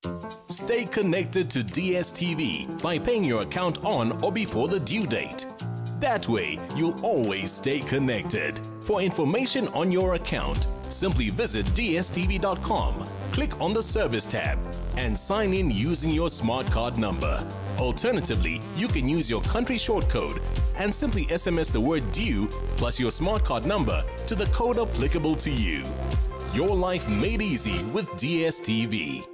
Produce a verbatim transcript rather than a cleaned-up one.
Stay connected to D S T V by paying your account on or before the due date. That way, you'll always stay connected. For information on your account, simply visit D S T V dot com, click on the Service tab, and sign in using your smart card number. Alternatively, you can use your country short code and simply S M S the word due plus your smart card number to the code applicable to you. Your life made easy with D S T V.